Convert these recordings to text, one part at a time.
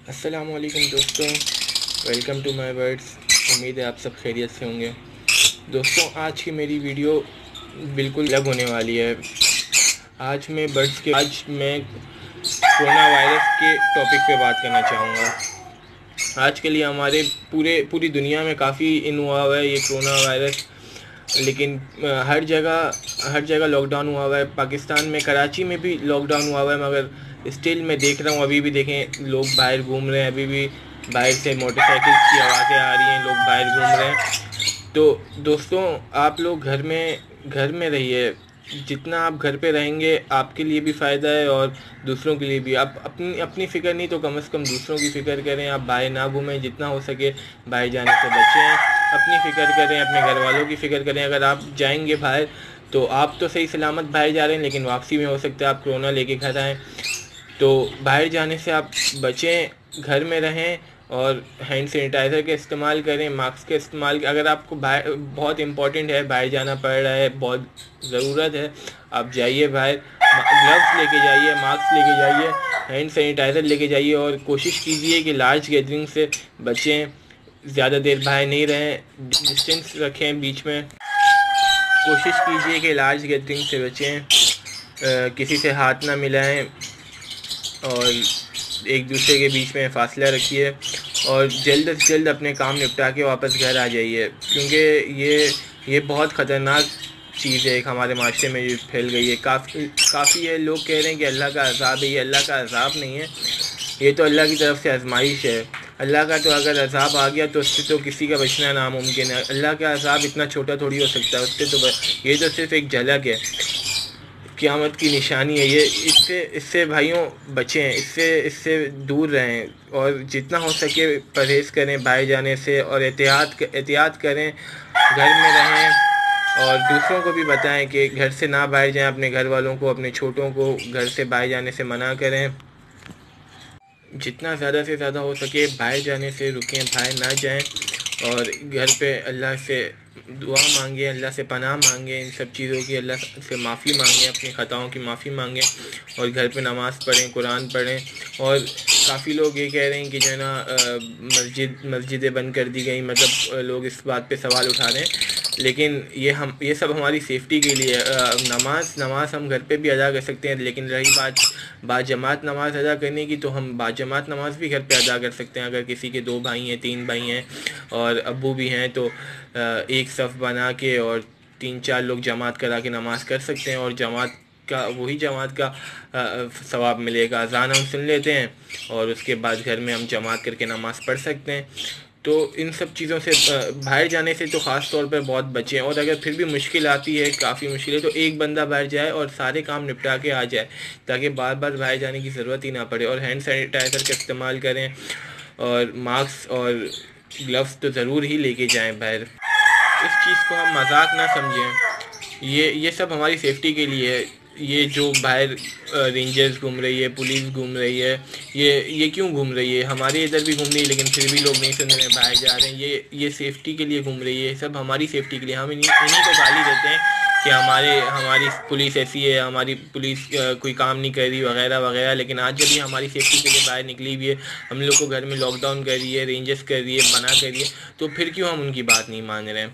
السلام علیکم دوستوں، ویلکم ٹو مائی ورڈس۔ امید ہے آپ سب خیریت سے ہوں گے۔ دوستوں، آج کی میری ویڈیو بالکل الگ ہونے والی ہے۔ آج میں کرونا وائرس کے ٹاپک پہ بات کرنا چاہوں گا۔ آج کے لیے ہمارے پوری دنیا میں کافی ہوا ہوا ہے یہ کرونا وائرس، لیکن ہر جگہ لاک ڈاؤن ہوا ہوا ہے۔ پاکستان میں کراچی میں بھی لاک ڈاؤن ہوا ہوا ہے، مگر اسٹل میں دیکھ رہا ہوں ابھی بھی دیکھیں لوگ باہر گھوم رہے ہیں، ابھی بھی باہر سے موٹر سائیکل کی آوازیں آ رہی ہیں، لوگ باہر گھوم رہے ہیں۔ تو دوستوں، آپ لوگ گھر میں رہیے۔ جتنا آپ گھر پہ رہیں گے آپ کے لیے بھی فائدہ ہے اور دوسروں کے لیے بھی۔ آپ اپنی فکر نہیں تو کم از کم دوسروں کی فکر کریں۔ آپ باہر نہ گھومیں، جتنا ہو سکے باہر جانے سے بچیں۔ اپنی فکر کریں، اپنے گھر والوں کی فکر کریں۔ اگر آپ جائیں گے باہر تو آپ تو صحیح سلامت باہر جا رہے ہیں، لیکن واپسی میں ہو سکتا ہے آپ کرونا لے کے گھر آئیں۔ تو باہر جانے سے آپ بچیں، گھر میں رہیں اور ہینڈ سینیٹائزر کا استعمال کریں، ماسک کا استعمال۔ اگر آپ کو بہت امپورٹنٹ ہے، باہر جانا پڑ رہا ہے، بہت ضرورت ہے، آپ جائیے باہر، گلوز لے کے جائیے، ماسک لے کے جائیے، ہینڈ سینیٹائزر لے کے جائیے، اور کوشش کیجیے کہ لارج گیدرنگ سے بچیں، زیادہ دیر باہر نہیں رہیں، ڈسٹینس رکھیں بیچ میں۔ کوشش کیجیے کہ لارج گیدرنگ سے بچیں، کسی سے ہاتھ نہ ملائیں اور ایک دوسرے کے بیچ میں فاصلہ رکھیے، اور جلد از جلد اپنے کام نپٹا کے واپس گھر آ جائیے، کیونکہ یہ بہت خطرناک چیز ہے ایک ہمارے معاشرے میں جو پھیل گئی ہے۔ کافی ہے لوگ کہہ رہے ہیں کہ اللہ کا عذاب ہے۔ یہ اللہ کا عذاب نہیں ہے، یہ تو اللہ کی طرف سے آزمائش ہے۔ اللہ کا تو اگر عذاب آ گیا تو اس سے تو کسی کا بچنا ناممکن ہے۔ اللہ کا عذاب اتنا چھوٹا تھوڑی ہو سکتا ہے، اس سے تو یہ تو صرف ایک جھلک ہے، قیامت کی نشانی ہے یہ۔ اس سے بھائیوں بچیں، اس سے دور رہیں، اور جتنا ہو سکے پرہیز کریں باہر جانے سے، اور احتیاط کریں، گھر میں رہیں، اور دوسروں کو بھی بتائیں کہ گھر سے نہ باہر جائیں۔ اپنے گھر والوں کو، اپنے چھوٹوں کو گھر سے باہر جانے سے منع کریں۔ جتنا زیادہ سے زیادہ ہو سکے باہر جانے سے رکیں، باہر نہ جائیں، اور گھر پہ اللہ سے دعا مانگیں، اللہ سے پناہ مانگیں، ان سب چیزوں کی اللہ سے معافی مانگیں، اپنی خطاؤں کی معافی مانگیں، اور گھر پہ نماز پڑھیں، قرآن پڑھیں۔ اور کافی لوگ یہ کہہ رہے ہیں کہ جو ہے نا مسجدیں بند کر دی گئیں، مطلب لوگ اس بات پہ سوال اٹھا رہے ہیں، لیکن یہ سب ہماری سیفٹی کے لیے۔ نماز ہم گھر پہ بھی ادا کر سکتے ہیں، لیکن رہی بات جماعت نماز ادا کرنے کی، تو ہم باجماعت نماز بھی گھر پہ ادا کر سکتے ہیں۔ اگر کسی کے 2 بھائی ہیں، 3 بھائی ہیں اور ابو بھی ہیں، تو ایک صف بنا کے اور 3-4 لوگ جماعت کرا کے نماز کر سکتے ہیں، اور وہی جماعت کا ثواب ملے گا۔ اذان ہم سن لیتے ہیں اور اس کے بعد گھر میں ہم جماعت کر کے نماز پڑھ سکتے ہیں۔ تو ان سب چیزوں سے باہر جانے سے تو خاص طور پر بہت بچیں، اور اگر پھر بھی مشکل آتی ہے، کافی مشکل ہے، تو ایک بندہ باہر جائے اور سارے کام نپٹا کے آ جائے، تاکہ بار بار باہر جانے کی ضرورت ہی نہ پڑے۔ اور ہینڈ سینیٹائزر کا استعمال کریں، اور ماسک اور گلوز تو ضرور ہی لے کے جائیں باہر۔ اس چیز کو ہم مذاق نہ سمجھیں، یہ سب ہماری سیفٹی کے لیے ہے۔ یہ جو باہر رینجرز گھوم رہی ہے، پولیس گھوم رہی ہے، یہ کیوں گھوم رہی ہے؟ ہمارے ادھر بھی گھوم رہی ہے، لیکن پھر بھی لوگ نہیں سن رہے، باہر جا رہے ہیں۔ یہ سیفٹی کے لیے گھوم رہی ہے، سب ہماری سیفٹی کے لیے۔ ہم انہیں کو گالی دیتے ہیں کہ ہماری پولیس ایسی ہے، ہماری پولیس کوئی کام نہیں کر رہی، وغیرہ وغیرہ، لیکن آج جب یہ ہماری سیفٹی کے لیے باہر نکلی ہوئی ہے، ہم لوگ کو گھر میں لاک ڈاؤن کر رہی ہے، رینجرز کر رہی ہے، منع کر رہی ہے، تو پھر کیوں ہم ان کی بات نہیں مان رہے ہیں؟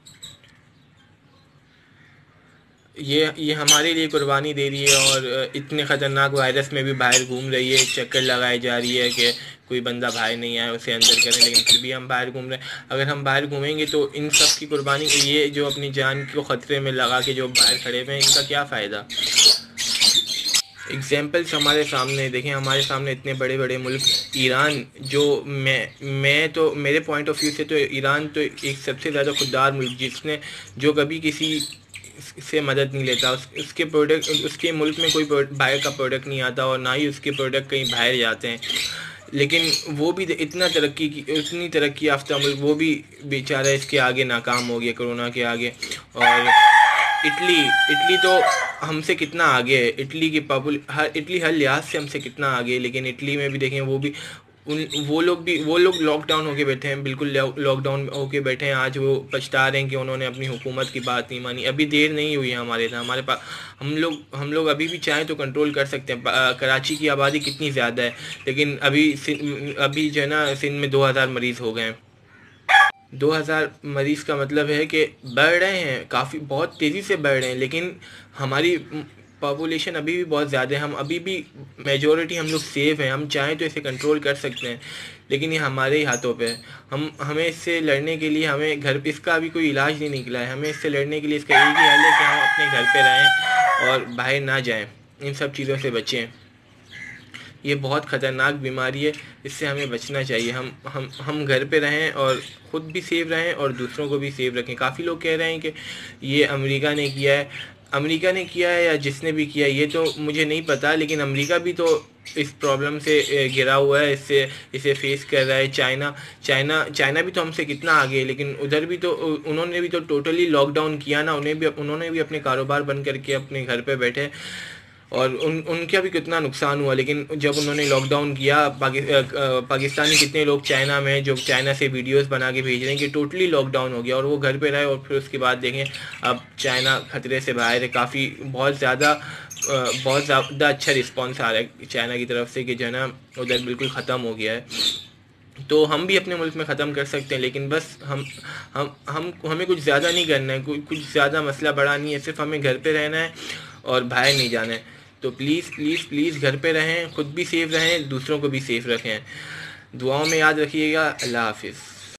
یہ ہمارے لیے قربانی دے رہی ہے، اور اتنے خطرناک وائرس میں بھی باہر گھوم رہی ہے، چکر لگائی جا رہی ہے کہ کوئی بندہ باہر نہیں آئے اسے اندر کریں، لیکن پھر بھی ہم باہر گھوم رہے ہیں۔ اگر ہم باہر گھومیں گے تو ان سب کی قربانی، یہ جو اپنی جان کو خطرے میں لگا کے جو باہر کھڑے ہوئے ہیں، ان کا کیا فائدہ؟ ایگزامپلس ہمارے سامنے دیکھیں، ہمارے سامنے اتنے بڑے بڑے ملک، ایران، جو میں تو میرے پوائنٹ آف ویو سے تو ایران تو ایک سب سے زیادہ خوددار ملک، جو کبھی کسی سے مدد نہیں لیتا، اس کے ملک میں کوئی باہر کا پروڈکٹ نہیں آتا، اور نہ ہی اس کے پروڈکٹ کہیں باہر جاتے ہیں، لیکن وہ بھی اتنی ترقی یافتہ ملک، وہ بھی بیچارہ اس کے آگے ناکام ہو گیا، کرونا کے آگے۔ اور اٹلی تو ہم سے کتنا آگے ہے، اٹلی ہر لحاظ سے ہم سے کتنا آگے ہے، لیکن اٹلی میں بھی دیکھیں، وہ لوگ لاک ڈاؤن ہو کے بیٹھے ہیں، بالکل لاک ڈاؤن ہو کے بیٹھے ہیں. آج وہ پچھتا رہے ہیں کہ انہوں نے اپنی حکومت کی بات نہیں مانی. ابھی دیر نہیں ہوئی ہے ہمارے پاس. ہم لوگ ابھی بھی چاہیں تو کنٹرول کر سکتے ہیں. کراچی کی آبادی کتنی زیادہ ہے، لیکن ابھی جو ہے نا سندھ میں 2000 مریض ہو گئے ہیں. 2000 مریض کا مطلب ہے کہ بڑھ رہے ہیں، کافی بہت تیزی سے بڑھ رہے ہیں، لیکن ہماری پاپولیشن ابھی بھی بہت زیادہ ہے. ہم ابھی بھی میجورٹی ہم لوگ سیف ہیں. ہم چاہیں تو اسے کنٹرول کر سکتے ہیں، لیکن یہ ہمارے ہی ہاتھوں پہ ہے. ہمیں اس سے لڑنے کے لیے اس کا ابھی کوئی علاج نہیں نکلا ہے. ہمیں اس سے لڑنے کے لیے اس کا ایک ہی حل ہے کہ ہم اپنے گھر پہ رہیں اور باہر نہ جائیں، ان سب چیزوں سے بچیں. یہ بہت خطرناک بیماری ہے، اس سے ہمیں بچنا چاہیے. ہم گھر پہ رہیں اور خود بھی سیف رہیں اور دوسروں کو بھی سیف رکھیں. کافی لوگ کہہ رہے ہیں کہ یہ امریکہ نے کیا ہے یا جس نے بھی کیا ہے، یہ تو مجھے نہیں پتا، لیکن امریکہ بھی تو اس پرابلم سے گھرا ہوا ہے، اسے فیس کر رہا ہے. چائنا بھی تو ہم سے کتنا آگے ہے، لیکن ادھر بھی تو انہوں نے بھی تو ٹوٹلی لاک ڈاؤن کیا نا. انہوں نے بھی اپنے کاروبار بند کر کے اپنے گھر پہ بیٹھے، اور ان کا بھی کتنا نقصان ہوا. لیکن جب انہوں نے لاک ڈاؤن کیا، پاکستانی کتنے لوگ چائنا میں جو چائنا سے ویڈیوز بنا کے بھیج رہے ہیں کہ ٹوٹلی لاک ڈاؤن ہو گیا، اور وہ گھر پہ رہے. اور پھر اس کے بعد دیکھیں اب چائنا خطرے سے باہر ہے. بہت زیادہ اچھا رسپانس آ رہا ہے چائنا کی طرف سے کہ جو ہے نا ادھر بالکل ختم ہو گیا ہے. تو ہم بھی اپنے ملک میں ختم کر سکتے ہیں، لیکن بس ہمیں کچھ زیادہ نہیں کرنا ہے، کچھ زیادہ مسئلہ بڑا نہیں ہے. صرف ہمیں گھر پہ رہنا ہے اور باہر نہیں جانا ہے. تو پلیز گھر پہ رہیں، خود بھی سیف رہیں، دوسروں کو بھی سیف رکھیں. دعاؤں میں یاد رکھیے گا. اللہ حافظ.